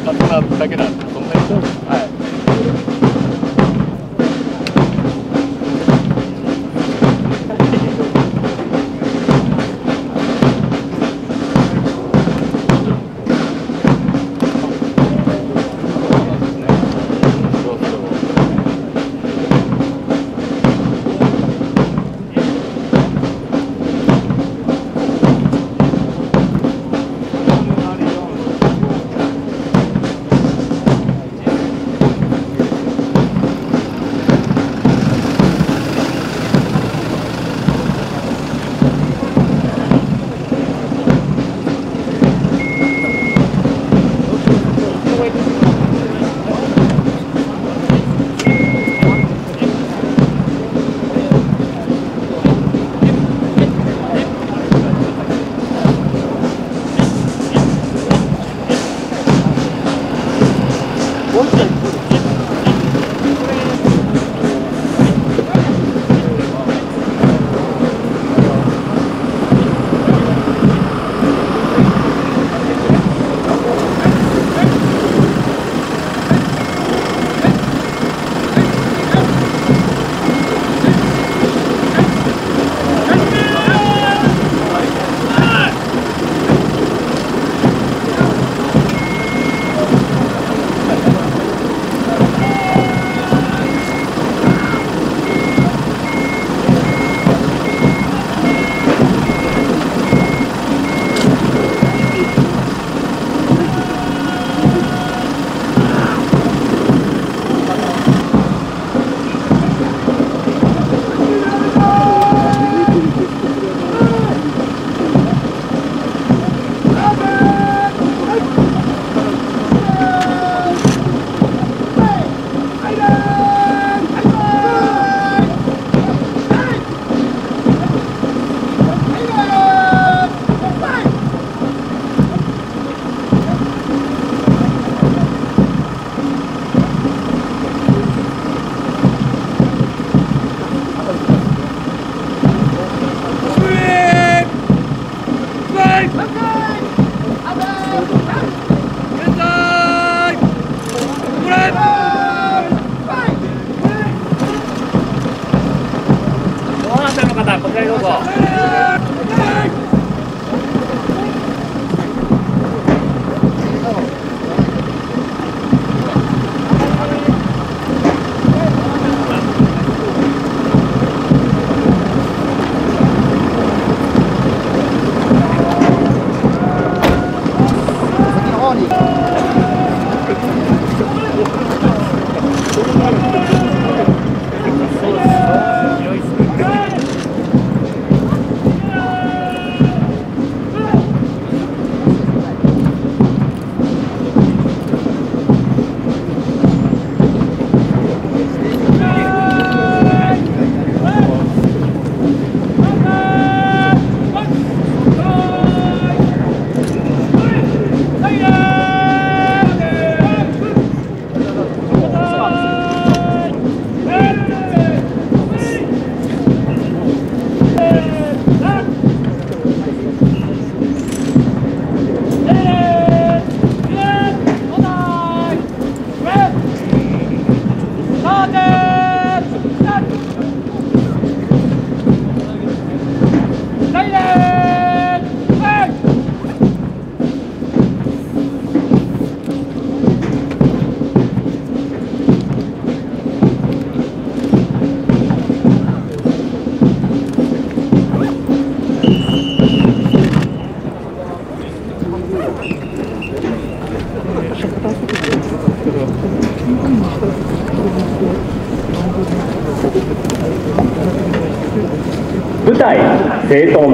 勝手なだけなんで、そんなに。はい。 こちらにどうぞ。 舞台整頓。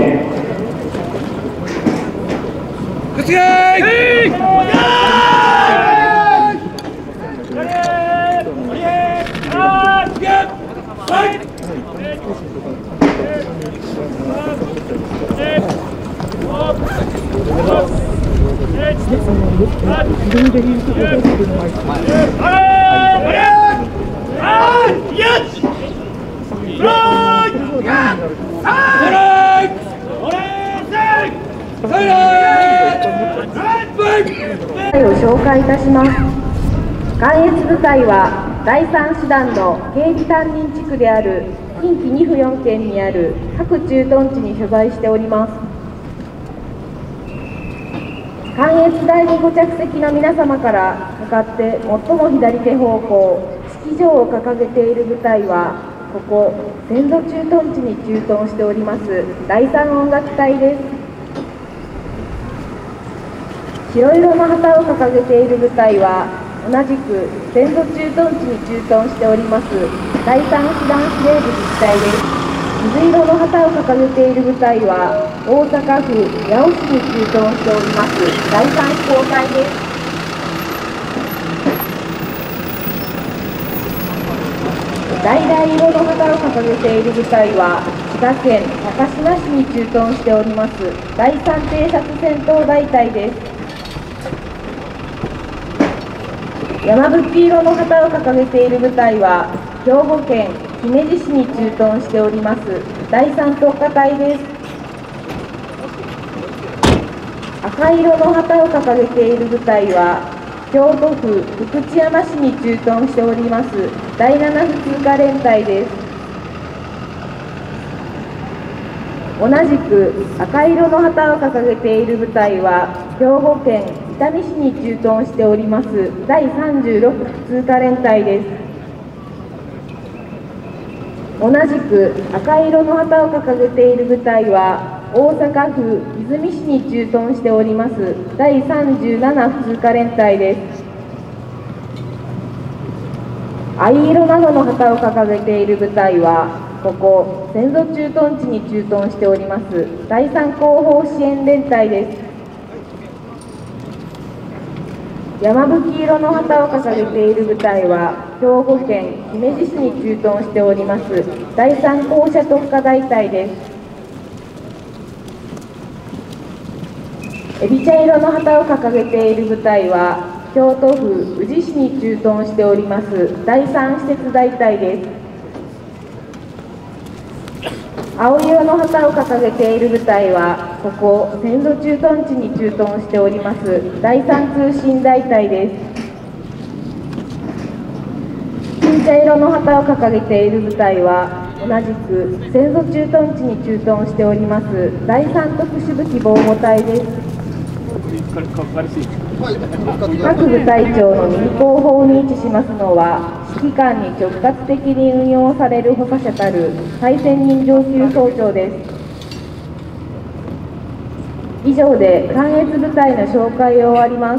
を紹介介いたします。関越部隊は第3師団の警備担任地区である近畿2府4県にある各駐屯地に所在しております。関越第2ご着席の皆様から向かって最も左手方向、式場を掲げている部隊は、ここ先祖駐屯地に駐屯しております第3音楽隊です。白色の旗を掲げている部隊は、同じく先祖駐屯地に駐屯しております第3師団司令部自治体です。水色の旗を掲げている部隊は、大阪府八尾市に駐屯しております第3飛行隊です。橙色の旗を掲げている部隊は、千葉県高島市に駐屯しております第3偵察戦闘大隊です。山吹色の旗を掲げている部隊は、兵庫県姫路市に駐屯しております第3特化隊です。赤色の旗を掲げている部隊は、京都府福知山市に駐屯しております第7普通科連隊です。同じく赤色の旗を掲げている部隊は、兵庫県伊丹市に駐屯しております第36普通科連隊です。同じく赤色の旗を掲げている部隊は、大阪府和泉市に駐屯しております第37普通科連隊です。藍色などの旗を掲げている部隊は、ここ先祖駐屯地に駐屯しております第3後方支援連隊です。山吹色の旗を掲げている部隊は、兵庫県姫路市に駐屯しております第3校舎特化大隊です。エビ茶色の旗を掲げている部隊は、京都府宇治市に駐屯しております第3施設大隊です。青色の旗を掲げている部隊は、ここ先祖駐屯地に駐屯しております第3通信大隊です。金茶色の旗を掲げている部隊は、同じく先祖駐屯地に駐屯しております第3特殊武器防護隊です。各部隊長の右後方に位置しますのは、指揮官に直轄的に運用される補佐者たる対戦人上級総長です。以上で関越部隊の紹介を終わります。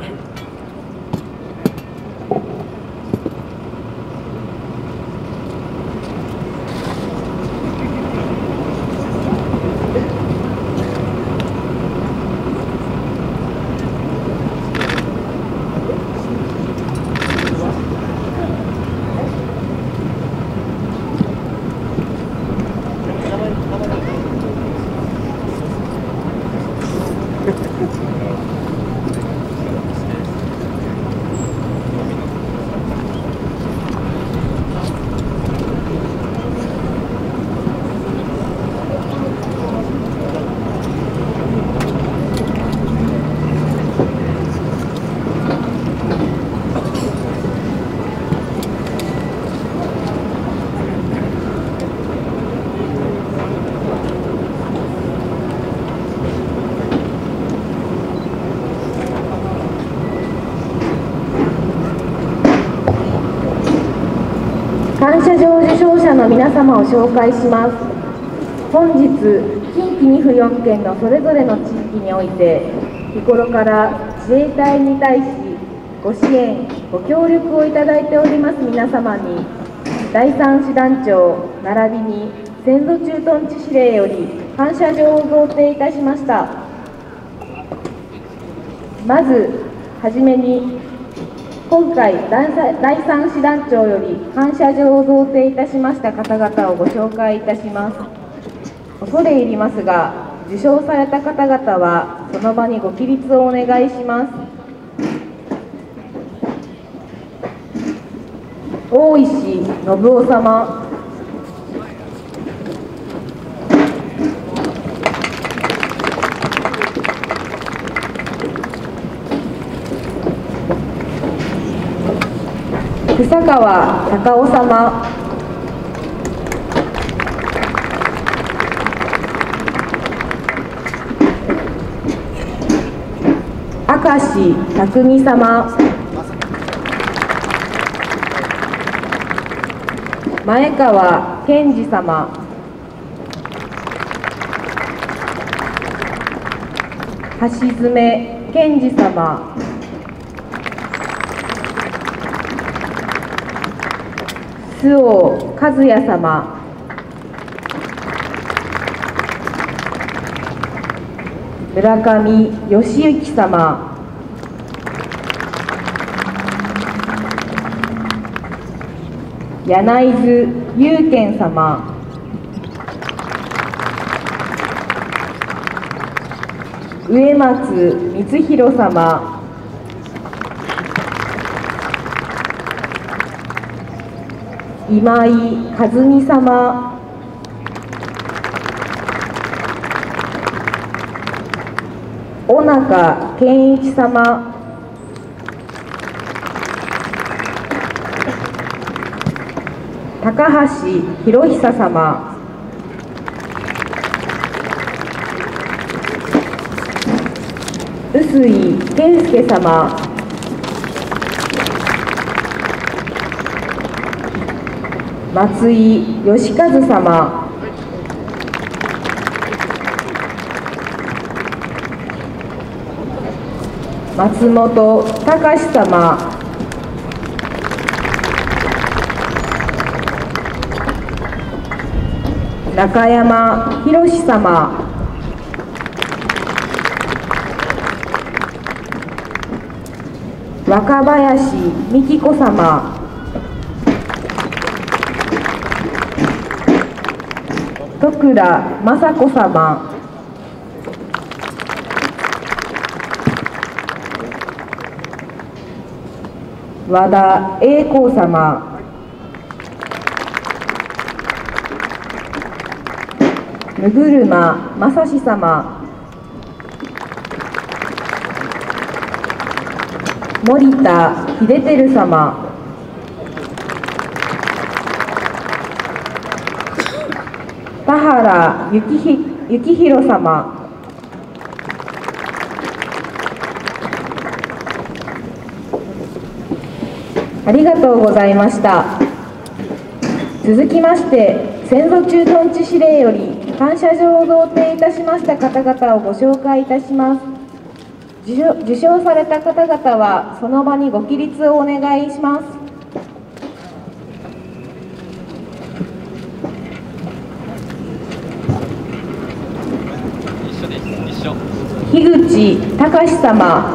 感謝状受賞者の皆様を紹介します。本日、近畿2府4県のそれぞれの地域において、日頃から自衛隊に対しご支援、ご協力をいただいております皆様に、第3師団長並びに先祖駐屯地司令より感謝状を贈呈いたしました。まずはじめに、今回第3師団長より感謝状を贈呈いたしました方々をご紹介いたします。恐れ入りますが、受賞された方々はその場にご起立をお願いします。大石信夫様、 草川隆夫様、明石匠様、前川健二様、橋爪健二様、周防和也様、村上義行様、柳津祐賢様、植松光弘様、今井和美様、尾中健一様、高橋博久様、臼井健介様、松井義和様、松本隆様、中山博様、若林美希子様、徳良雅子様、和田栄光様、六車正史様、森田秀輝様、田原幸宏様、ありがとうございました。続きまして、先祖駐屯地司令より感謝状を贈呈いたしました方々をご紹介いたします。受賞された方々はその場にご起立をお願いします。樋口隆様、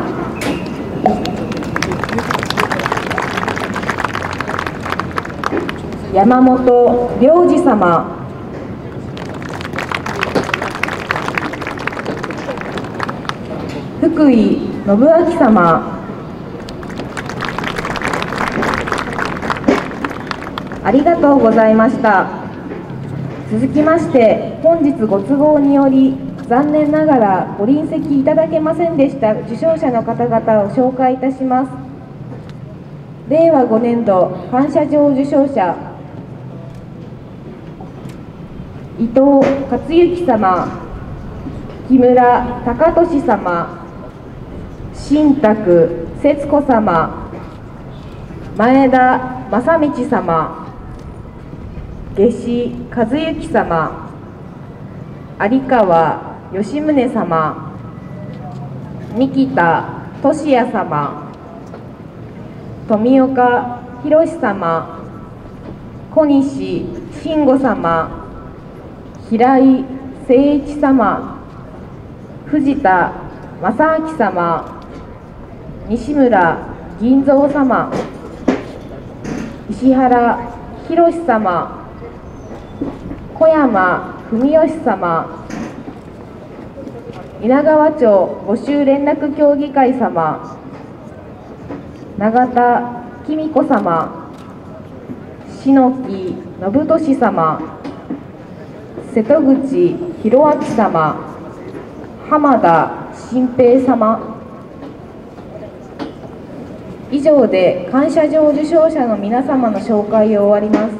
山本良二様、福井信明様、ありがとうございました。続きまして、本日ご都合により残念ながらご臨席いただけませんでした受賞者の方々を紹介いたします。令和5年度感謝状受賞者、伊藤克行様、木村貴俊様、新宅節子様、前田正道様、夏至和幸様、有川吉宗様、三木田俊也様、富岡弘様、小西慎吾様、平井誠一様、藤田正明様、西村銀蔵様、石原宏様、小山文義様、稲川町募集連絡協議会様、永田紀美子様、篠木信俊様、瀬戸口博明様、浜田新平様、 以上で感謝状受賞者の皆様の紹介を終わります。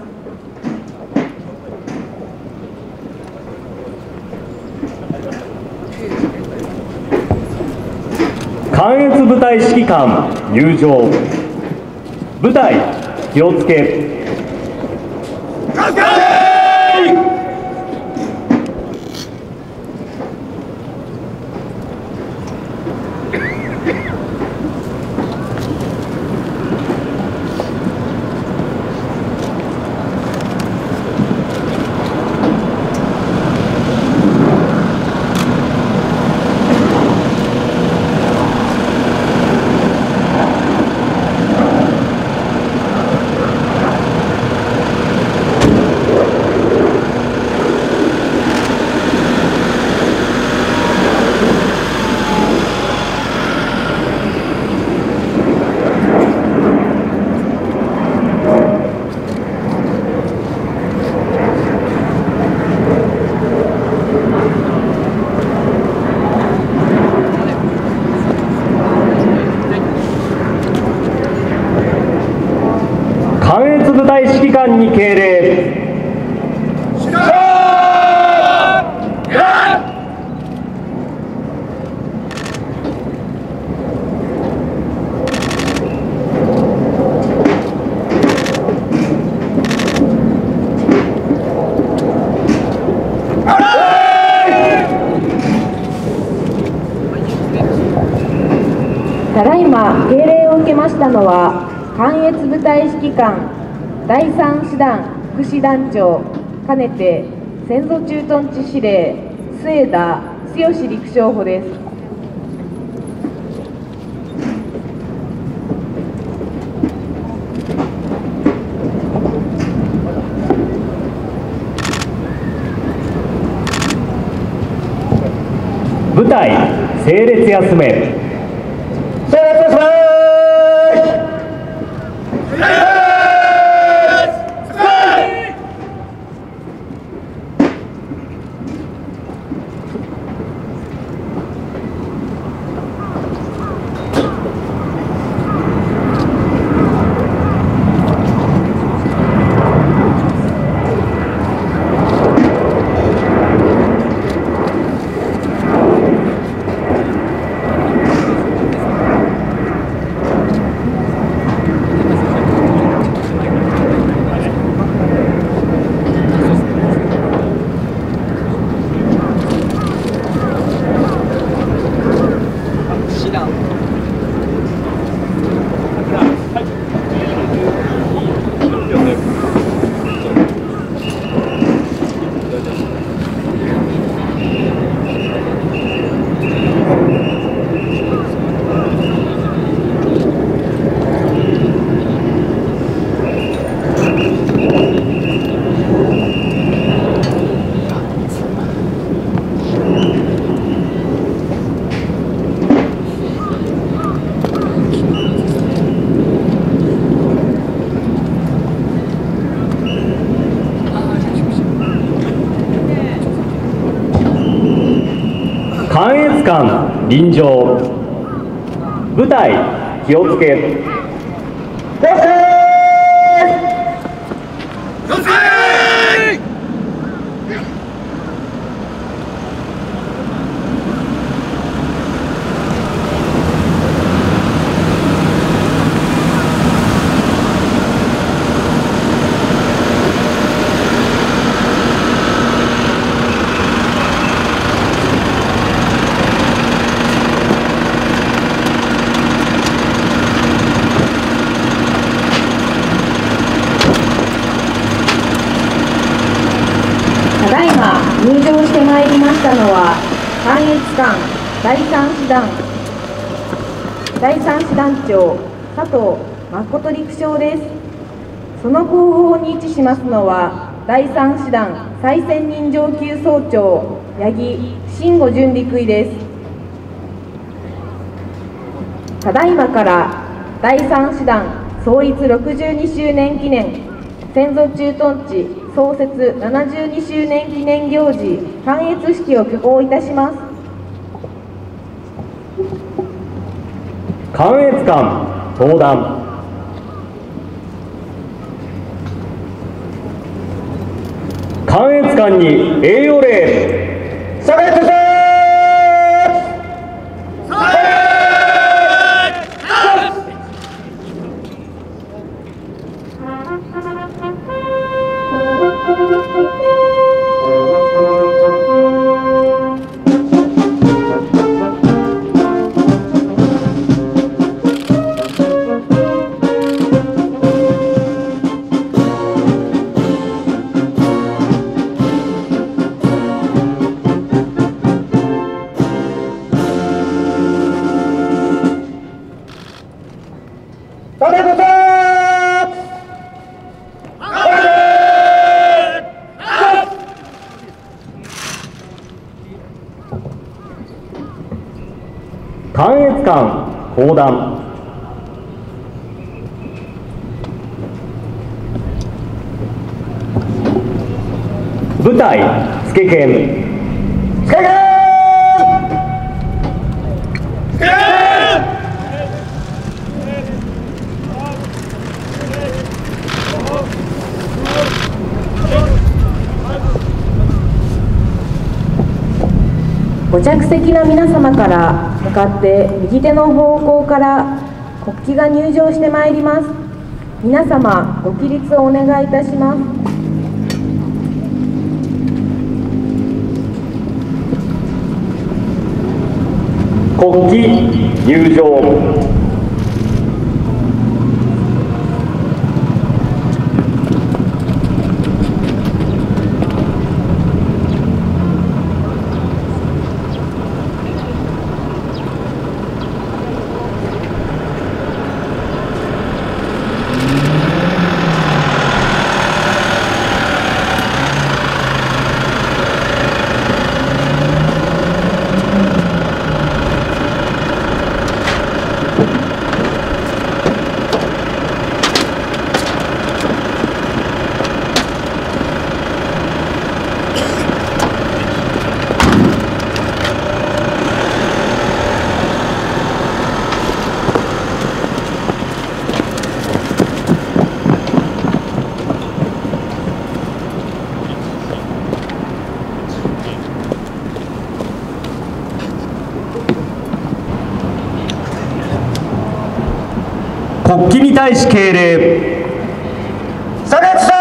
関越部隊指揮官入場。部隊気をつけ。関越部隊指揮官に敬礼。 ただいま敬礼を受けましたのは、関越部隊指揮官第3師団副師団長兼ねて先祖駐屯地司令末田剛陸将補です。 部隊整列休め。関越間臨場。部隊気をつけ。 入場してまいりましたのは、関越間第3師団長佐藤誠陸将です。その後方に位置しますのは、第3師団最専任上級総長八木慎吾準陸尉です。ただいまから第3師団創立62周年記念先祖駐屯地創設72周年記念行事関越式を挙行いたします。 関越間登壇。関越間に栄養礼。下がってせー。関越間講談。舞台つけ剣。つけ剣。つけ剣。 ご着席の皆様から向かって右手の方向から国旗が入場してまいります。皆様ご起立をお願いいたします。 国旗入場。国旗に対し敬礼。下がってせー。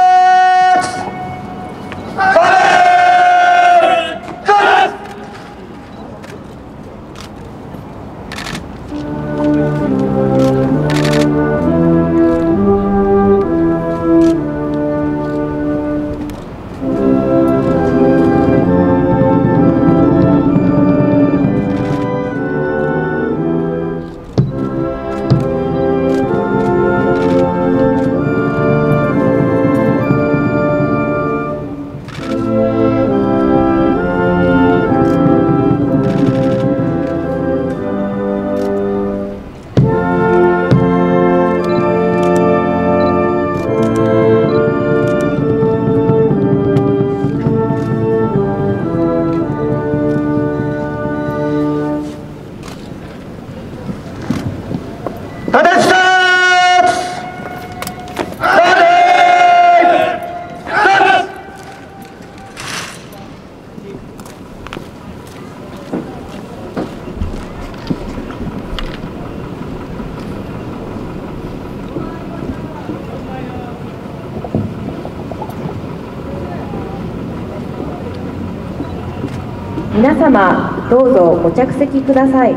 皆様どうぞご着席ください。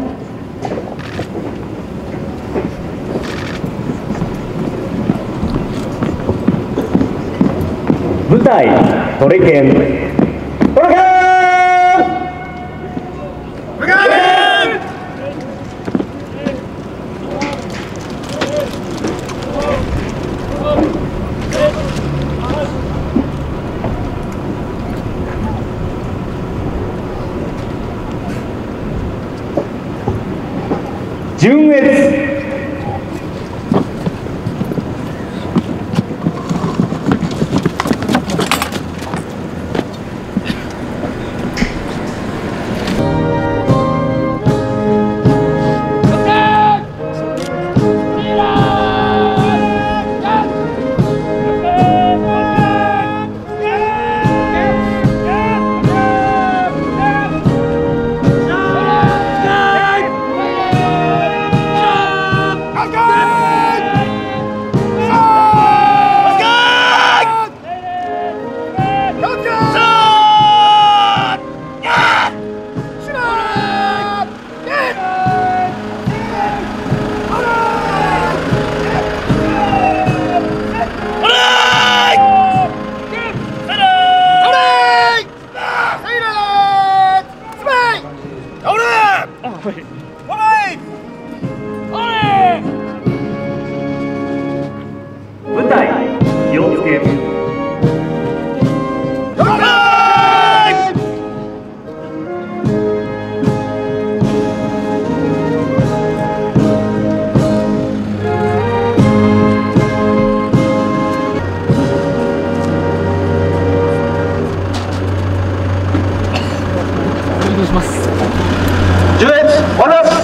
舞台トレケン。トレケン。順越。 をつけ。 10列終わります。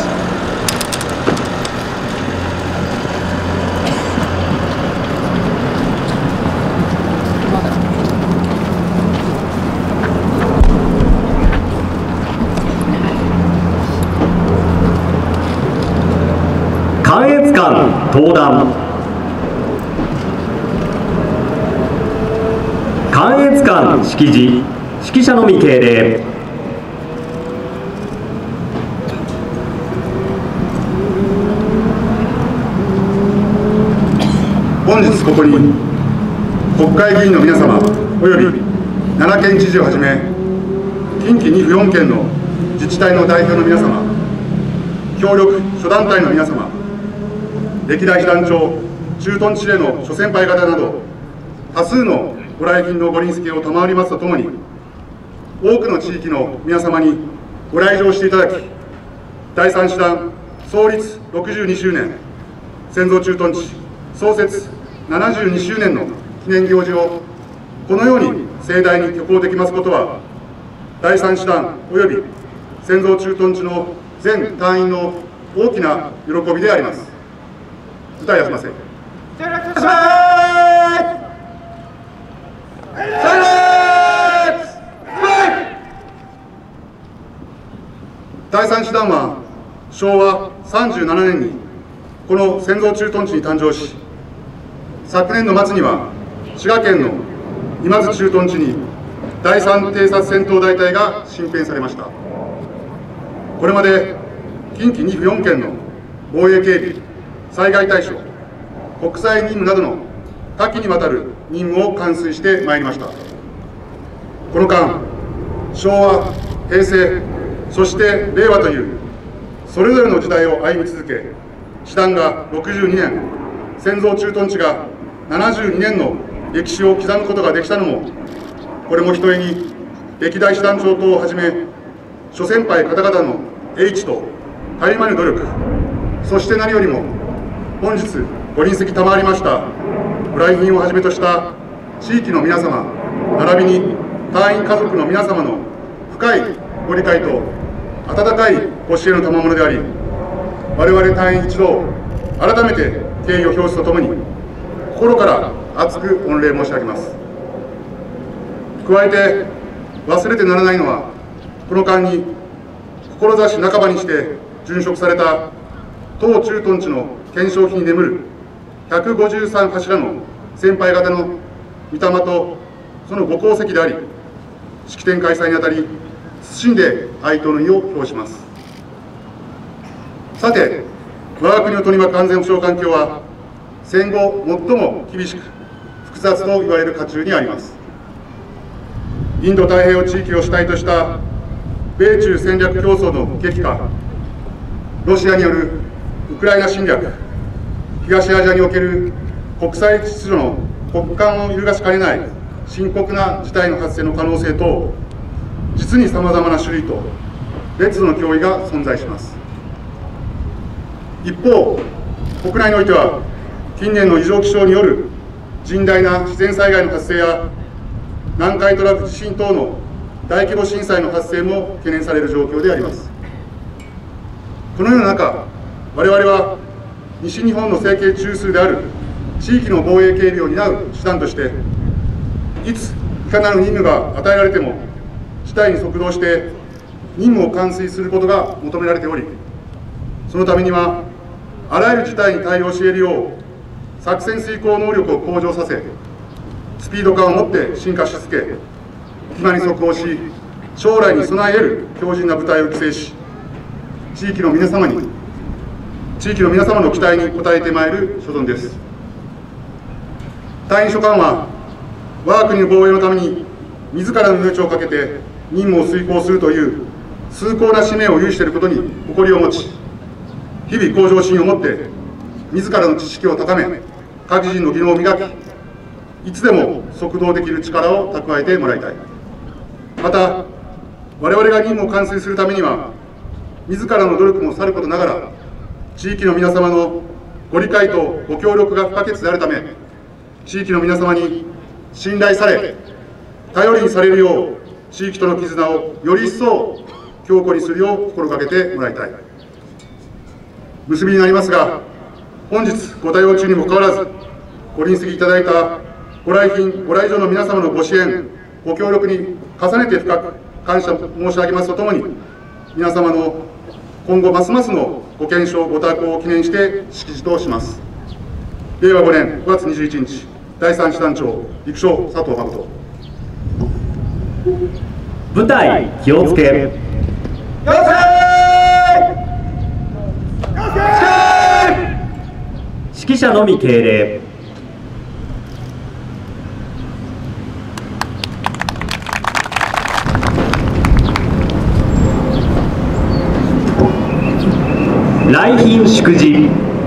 関越間登壇。関越間式辞、指揮者のみ敬礼。 本日ここに国会議員の皆様および奈良県知事をはじめ近畿2府4県の自治体の代表の皆様、協力諸団体の皆様、歴代被団長、駐屯地での諸先輩方など多数のご来賓のご臨席を賜りますとともに、多くの地域の皆様にご来場していただき、第3師団創立62周年千蔵駐屯地創設72周年の記念行事をこのように盛大に挙行できますことは、第3師団および千蔵駐屯地の全隊員の大きな喜びであります。歌い休ませ。第3師団は昭和37年にこの千蔵駐屯地に誕生し、昨年の末には滋賀県の今津駐屯地に第3偵察戦闘大隊が新編されました。これまで近畿2府4県の防衛警備、災害対処、国際任務などの多岐にわたる任務を完遂してまいりました。この間、昭和、平成、そして令和というそれぞれの時代を歩み続け、師団が62年、千蔵駐屯地が72年の歴史を刻むことができたのも、これもひとえに歴代師団長等をはじめ諸先輩方々の英知とたゆまぬ努力、そして何よりも本日ご臨席賜りましたご来賓をはじめとした地域の皆様並びに隊員家族の皆様の深いご理解と温かいご支援の賜物であり、我々隊員一同改めて敬意を表すとともに心から厚く御礼申し上げます。加えて忘れてならないのは、この間に志半ばにして殉職された当駐屯地の顕彰碑に眠る153柱の先輩方の御霊とそのご功績であり、式典開催にあたり謹んで哀悼の意を表します。さて、我が国を取り巻く安全保障環境は戦後最も厳しく複雑と言われる渦中にあります。インド太平洋地域を主体とした米中戦略競争の激化、ロシアによるウクライナ侵略、東アジアにおける国際秩序の根幹を揺るがしかねない深刻な事態の発生の可能性と、実にさまざまな種類と別の脅威が存在します。一方、国内においては近年の異常気象による甚大な自然災害の発生や南海トラフ地震等の大規模震災の発生も懸念される状況であります。このような中、我々は西日本の政経中枢である地域の防衛警備を担う手段として、いついかなる任務が与えられても事態に即動して任務を完遂することが求められており、そのためにはあらゆる事態に対応し得るよう作戦遂行能力を向上させ、スピード感を持って進化し続け、今に即応し将来に備え得る強靭な部隊を育成し、地域の皆様の期待に応えてまいる所存です。隊員諸官は我が国の防衛のために自らの命を懸けて任務を遂行するという崇高な使命を有していることに誇りを持ち、日々向上心を持って自らの知識を高め、各人の技能を磨き、 いつでも速動できる力を蓄えてもらいたい。また我々が任務を完遂するためには自らの努力もさることながら地域の皆様のご理解とご協力が不可欠であるため、地域の皆様に信頼され頼りにされるよう地域との絆をより一層強固にするよう心がけてもらいたい。結びになりますが、本日ご対応中にもかかわらずご臨席いただいたご来賓ご来場の皆様のご支援ご協力に重ねて深く感謝申し上げますとともに、皆様の今後ますますのご健勝ご多幸を記念して式辞とします。令和5年5月21日第3師団長陸将佐藤誠。 舞台気をつけ。指揮者のみ敬礼。来賓祝辞。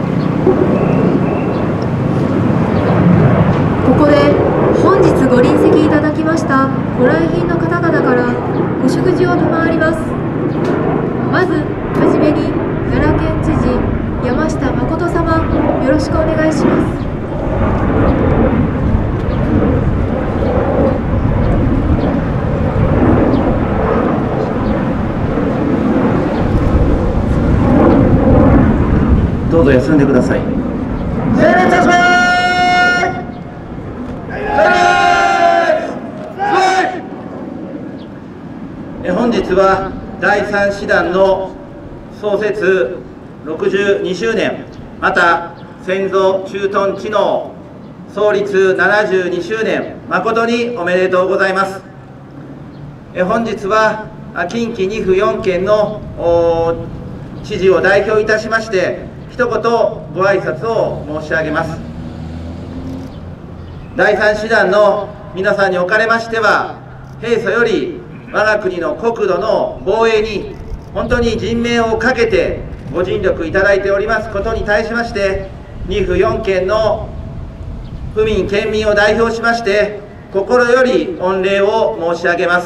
ここで本日ご臨席いただきましたご来賓の方々からご祝辞を賜ります。まずはじめに奈良県知事山下誠様、よろしくお願いします。 どうぞ休んでください。本日は第3師団の創設62周年、また先祖駐屯地の創立72周年、誠におめでとうございます。本日は近畿2府4県の知事を代表いたしまして一言ご挨拶を申し上げます。第3師団の皆さんにおかれましては、平素より我が国の国土の防衛に本当に人命をかけてご尽力いただいておりますことに対しまして、2府4県の府民県民を代表しまして心より御礼を申し上げます。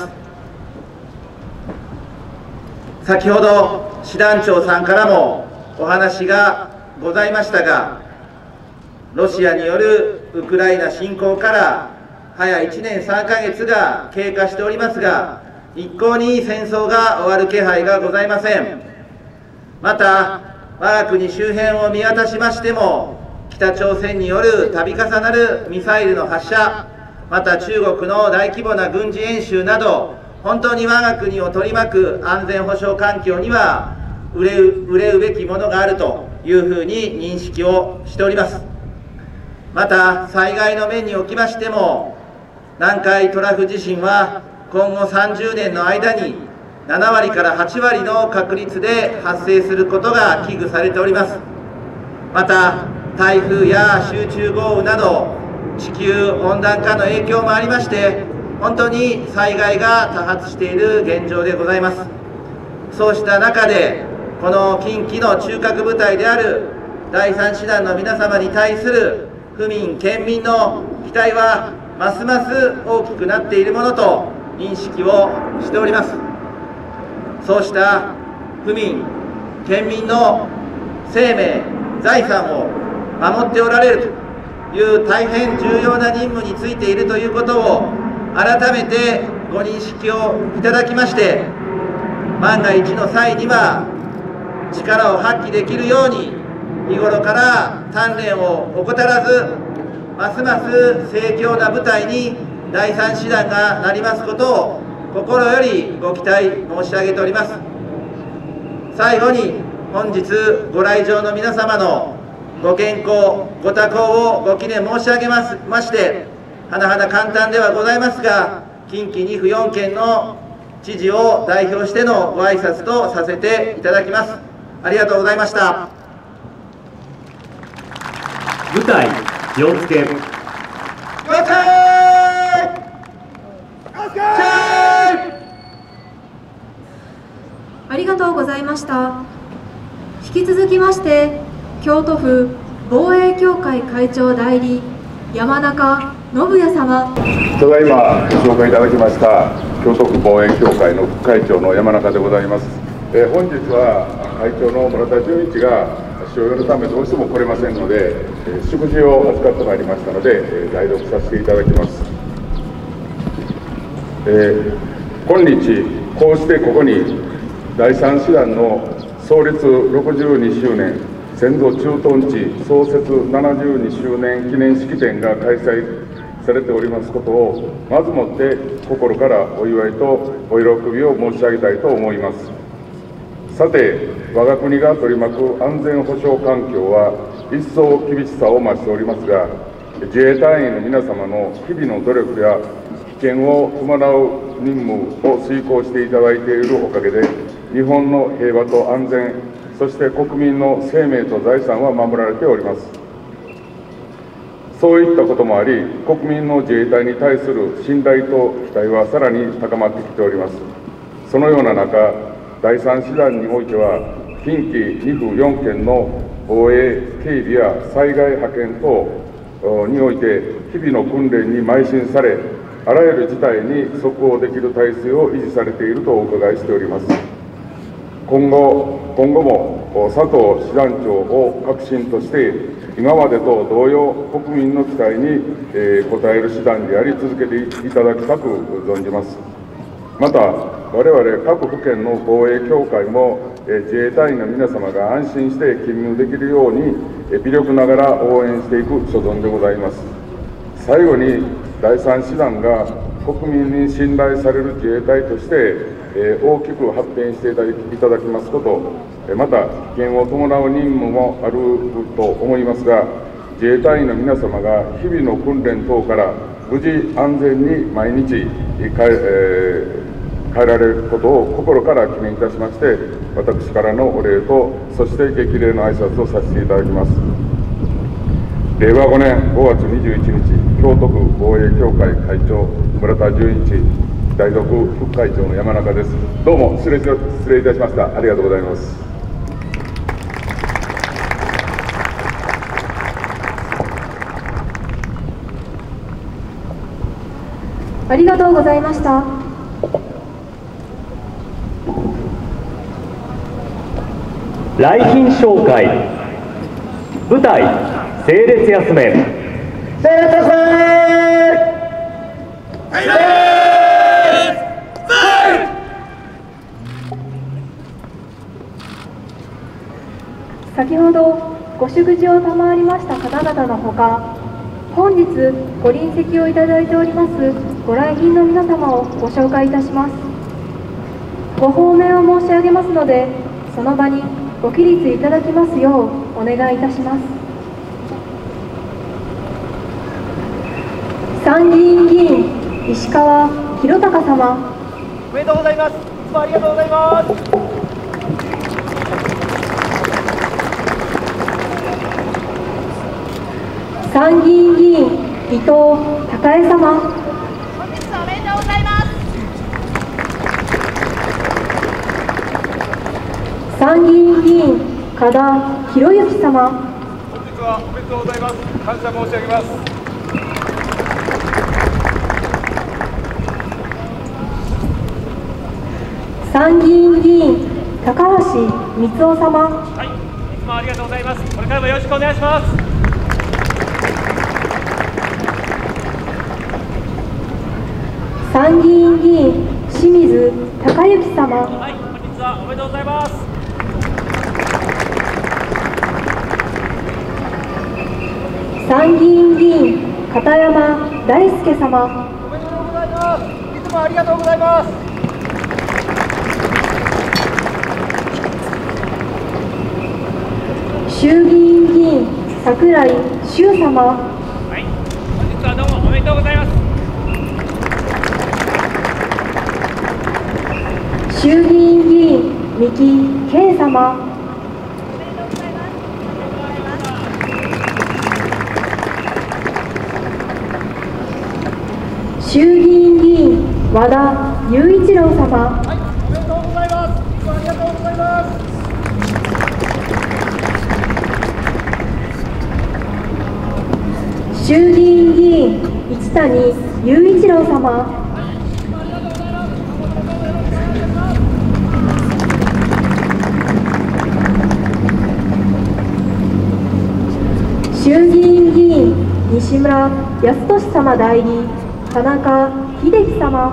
先ほど師団長さんからもお話がございましたが、ロシアによるウクライナ侵攻から早1年3ヶ月が経過しておりますが、一向に戦争が終わる気配がございません。また我が国周辺を見渡しましても、北朝鮮による度重なるミサイルの発射、また中国の大規模な軍事演習など、本当に我が国を取り巻く安全保障環境には憂うべきものがあるというふうに認識をしております。また災害の面におきましても、南海トラフ地震は今後30年の間に7割から8割の確率で発生することが危惧されております。また台風や集中豪雨など地球温暖化の影響もありまして、本当に災害が多発している現状でございます。そうした中でこの近畿の中核部隊である第3師団の皆様に対する府民県民の期待はますます大きくなっているものと認識をしております。そうした府民県民の生命財産を守っておられるという大変重要な任務についているということを改めてご認識をいただきまして、万が一の際には力を発揮できるように日頃から鍛錬を怠らず、ますます盛況な部隊に第3師団がなりますことを心よりご期待申し上げております。最後に本日ご来場の皆様のご健康ご多幸をご記念申し上げまして、甚だ簡単ではございますが、近畿2府4県の知事を代表してのご挨拶とさせていただきます。ありがとうございました。 舞台気をつけ。 ありがとうございました。引き続きまして京都府防衛協会会長代理山中信也様。 ただいまご紹介いただきました京都府防衛協会の副会長の山中でございます。本日は会長の村田純一が所用のためどうしても来れませんので、祝辞を預かってまいりましたので、代読させていただきます。今日こうしてここに第三師団の創立62周年先祖駐屯地創設72周年記念式典が開催されておりますことをまずもって心からお祝いとお喜びを申し上げたいと思います。さて、我が国が取り巻く安全保障環境は一層厳しさを増しておりますが、自衛隊員の皆様の日々の努力や危険を伴う任務を遂行していただいているおかげで、日本の平和と安全、そして国民の生命と財産は守られております。そういったこともあり、国民の自衛隊に対する信頼と期待はさらに高まってきております。そのような中、第三師団においては、近畿2府4県の防衛、警備や災害派遣等において、日々の訓練に邁進され、あらゆる事態に即応できる体制を維持されているとお伺いしております。今後も佐藤師団長を核心として、今までと同様、国民の期待に応える師団であり続けていただきたく存じます。また、我々各府県の防衛協会も、自衛隊員の皆様が安心して勤務できるように、微力ながら応援していく所存でございます。最後に、第三師団が国民に信頼される自衛隊として、大きく発展していただきますこと、また危険を伴う任務もあると思いますが、自衛隊員の皆様が日々の訓練等から無事安全に毎日帰られることを心から記念いたしまして、私からのお礼と、そして激励の挨拶をさせていただきます。令和5年5月21日、京都府防衛協会会長、村田純一、代読副会長の山中です。どうも失礼いたしました。ありがとうございます。 ありがとうございました。 来賓紹介。舞台整列休め。整列休め。 先ほどご祝辞を賜りました方々のほか、本日ご臨席をいただいておりますご来賓の皆様をご紹介いたします。ご訪問を申し上げますので、その場にご起立いただきますようお願いいたします。参議院議員石川博隆様。 おめでとうございます。いつもありがとうございます。 参議院議員伊藤孝恵様。 本日はおめでとうございます。 参議院議員加田博之様。 本日はおめでとうございます。感謝申し上げます。 参議院議員高橋光雄様。 はい、いつもありがとうございます。これからもよろしくお願いします。 参議院議員清水孝之様。 はい、本日はおめでとうございます。 参議院議員片山大輔様。 おめでとうございます。いつもありがとうございます。 衆議院議員櫻井秀様。 はい、本日はどうもおめでとうございます。 衆議院議員三木圭様。衆議院議員和田雄一郎様。 はい、おめでとうございます。いつもありがとうございます。 衆議院議員市谷雄一郎様、衆議院議員西村康稔様代理、田中秀樹様、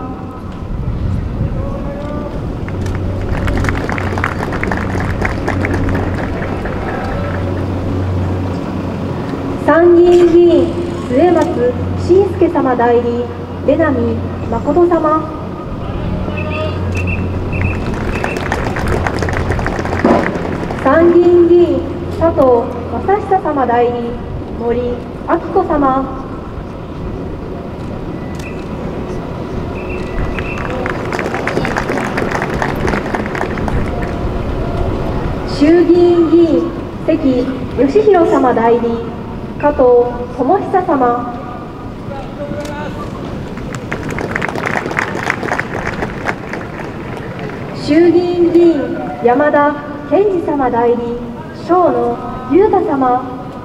参議院議員末松信介様代理、出波誠様、参議院議員佐藤正久様代理、森明子様、衆議院議員関義弘様代理、加藤智久様、衆議院議員山田健二様代理、生野裕太様、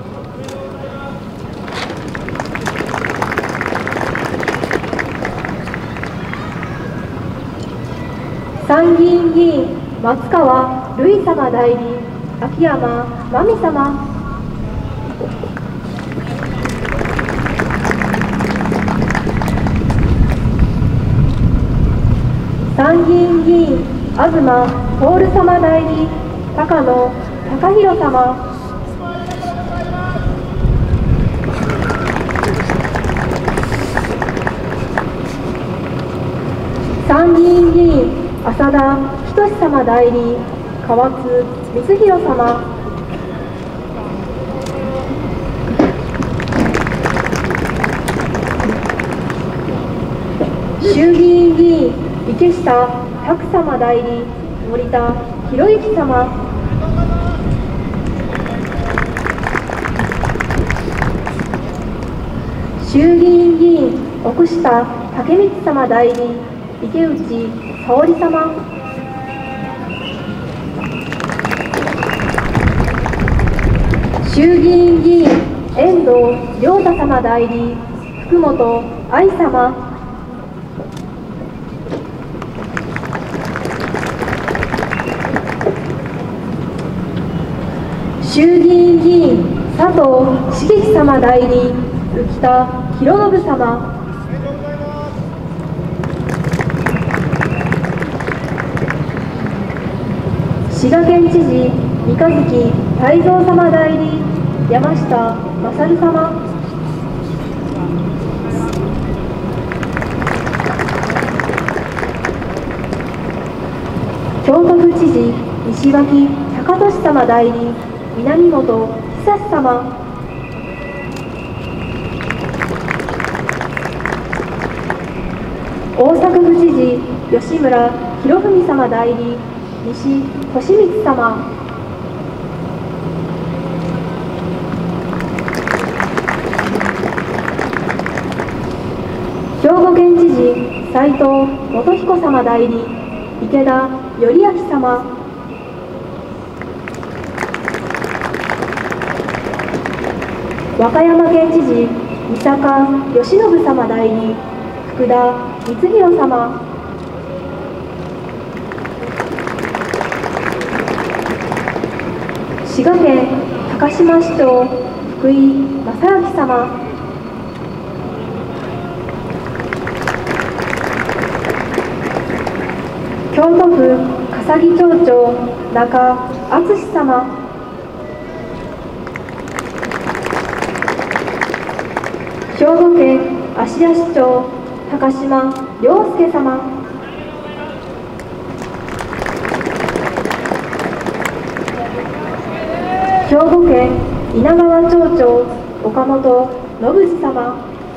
参議院議員松川るい様代理、秋山真美様、参議院議員東徹様代理、高野貴弘様、参議院議員浅田仁様代理、河津光弘様、衆議院議員池下拓様代理、森田博之様、衆議院議員奥下武光様代理、池内沙織様、衆議院議員遠藤亮太様代理、福本愛様、衆議院議員佐藤茂樹様代理、浮田博信様、滋賀県知事三日月泰造様代理、山下勝様、京都府知事西脇隆俊様代理、南本久様、大阪府知事吉村博文様代理、西利光様、兵庫県知事斉藤元彦様代理、池田頼明様、和歌山県知事三坂義信様代理、福田光弘様、滋賀県高島市長福井正明様、京都府笠置町長中敦様、兵庫県芦屋市長高島亮介様、兵庫県稲川町長岡本信次様、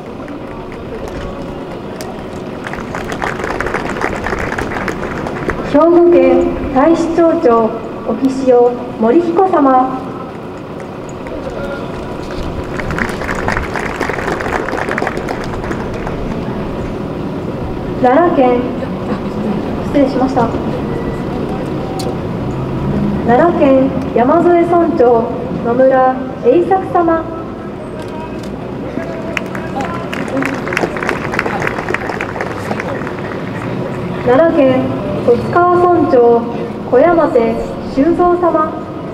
兵庫県太子町長沖塩森彦様、奈良県、失礼しました。奈良県山添村長野村栄作様、 奈良県十津川村長小山手修造様、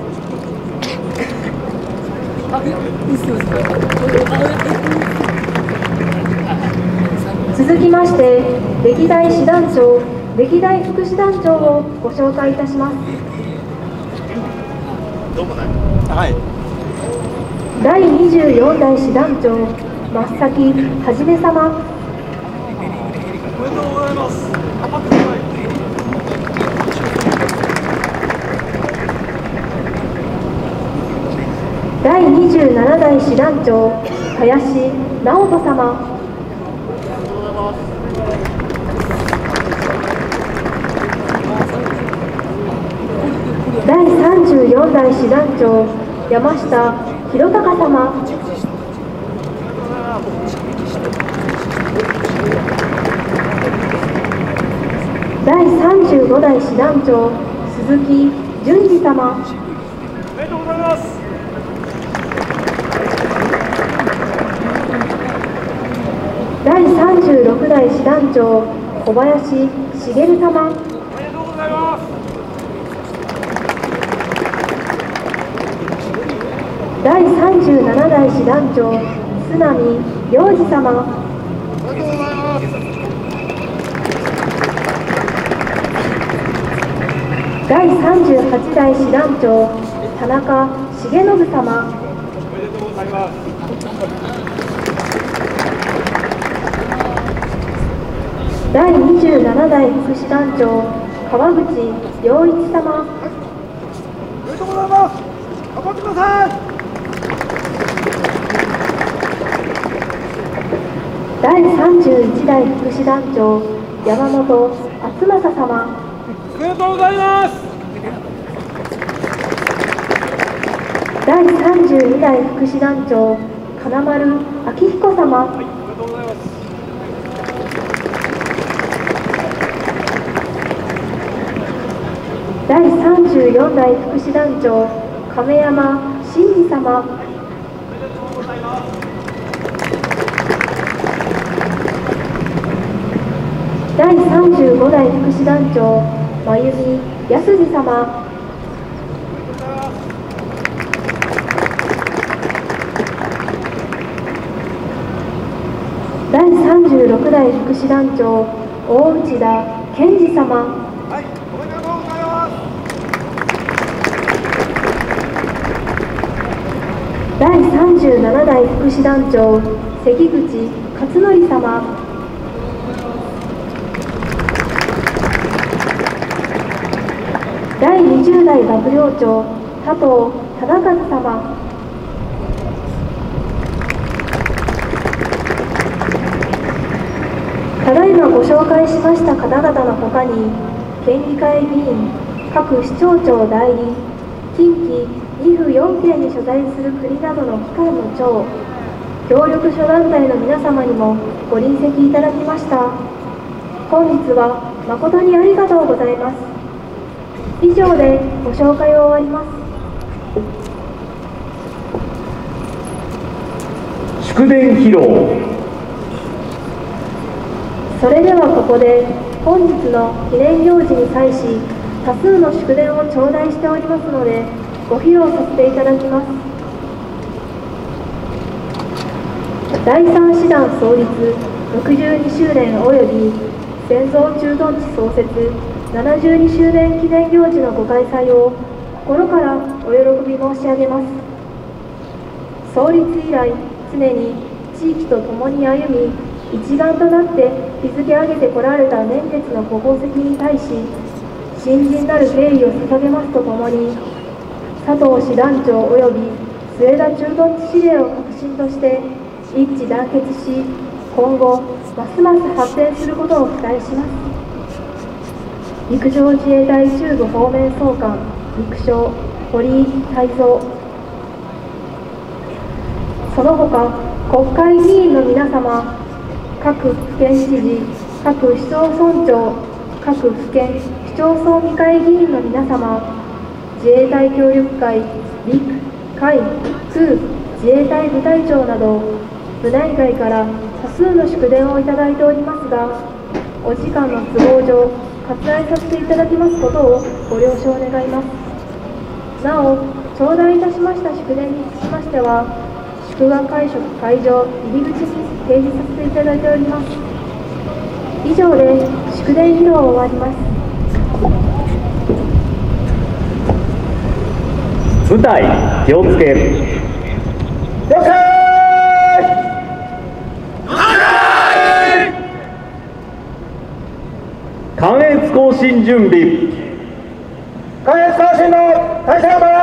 続きまして歴代師団長、歴代副師団長をご紹介いたします。第24代師団長増崎はじめ様、 おめでとうございます。頑張ってください。 第27代師団長林直人様、第34代師団長山下弘隆様、第35代師団長鈴木淳二様、 おめでとうございます。 第36代師団長小林茂様、 おめでとうございます。 第37代師団長須波洋二様、 おめでとうございます。 第38代師団長田中重信様、 おめでとうございます。 第27代副師団長川口洋一様、 おめでとうございます。頑張ってください。 第31代副師団長山本敦正様、 おめでとうございます。 第32代副師団長金丸明彦様、 おめでとうございます。 第34代副師団長亀山真二様、第35代副師団長真由美康二様、第36代副師団長大内田健二様、 はい、おめでとうございます。 第37代副師団長関口勝則様、第20代幕僚長佐藤忠和様、ただいまご紹介しました方々のほかに、県議会議員、各市町長代理、近畿2府4県に所在する国などの機関の長、協力諸団体の皆様にもご臨席いただきました。本日は誠にありがとうございます。以上でご紹介を終わります。 祝電披露。 それではここで本日の記念行事に際し多数の祝電を頂戴しておりますのでご披露させていただきます。第3師団創立62周年および戦争駐屯地創設72周年記念行事のご開催を心からお喜び申し上げます。創立以来常に地域と共に歩み一丸となって築き上げてこられた年月のご功績に対し深甚なる敬意を捧げますとともに、佐藤師団長及び末田駐屯地司令を核心として一致団結し、今後ますます発展することを期待します。陸上自衛隊中部方面総監陸将堀井泰造、その他国会議員の皆様、各府県知事、各市町村長、各府県市町村議会議員の皆様、自衛隊協力会、陸、海、空、自衛隊部隊長など部内外から多数の祝電をいただいておりますが、 お時間の都合上割愛させていただきますことをご了承願います。なお、頂戴いたしました祝電につきましては、祝賀会場入り口に掲示させていただいております。以上で祝電披露を終わります。 舞台気をつけ。了解。関越行進準備。関越行進の大将